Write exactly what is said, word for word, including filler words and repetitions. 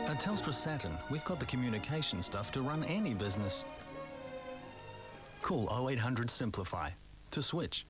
At Telstra Saturn, we've got the communication stuff to run any business. Call oh eight hundred SIMPLIFY to switch.